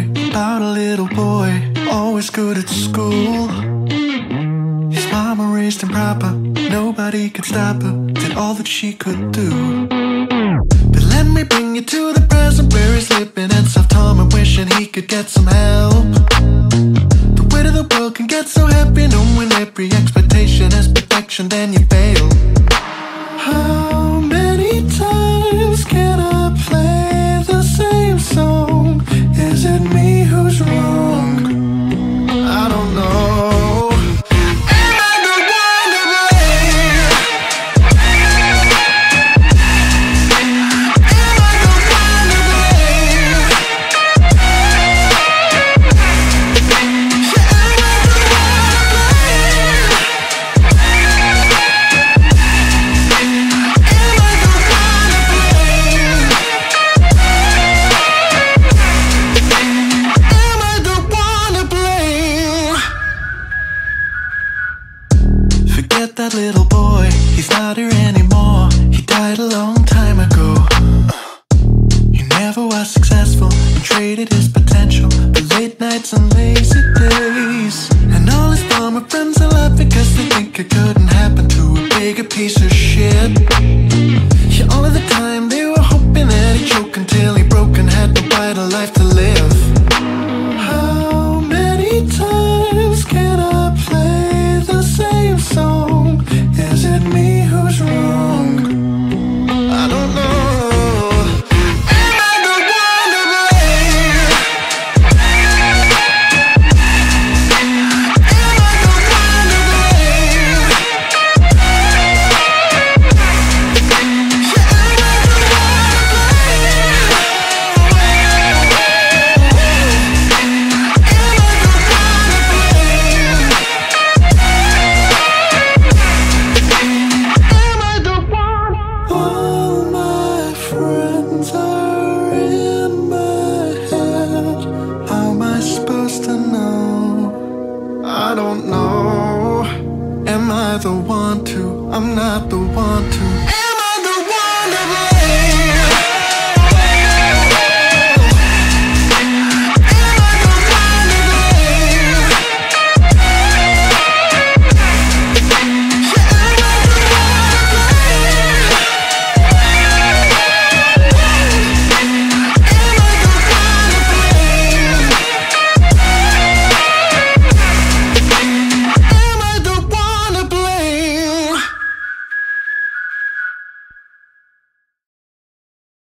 story about a little boy, always good at school. His mama raised him proper, nobody could stop her, did all that she could do. But let me bring you to the present where he's living and self-harm and wishing he could get some help. The weight of the world can get so heavy, knowing every expectation is perfection, then you fail. How many times can I play the same song? Is it me who's wrong? I don't know. Am I the one to blame? Am I the one to blame? Yeah, am I the one to blame? Am I the one to blame? Am I the one to blame? Forget that little boy, he's not here anymore. He died a long time ago. He never was successful and traded his potential for late nights and lazy days. And all his former friends are laughing cause they think it couldn't happen to a bigger piece of shit. Yeah, all of the time they were hoping that he'd choke until he broke and had no brighter life to live. How many times can I play the same song? Is it me who's wrong? I don't know. Am I the one to blame? Am I the one to blame? Yeah, am I the one to blame? Am I the one to blame? Am I the one? All my friends are in my head. How am I supposed to know? I don't know. Am I the one to? I'm not the one to.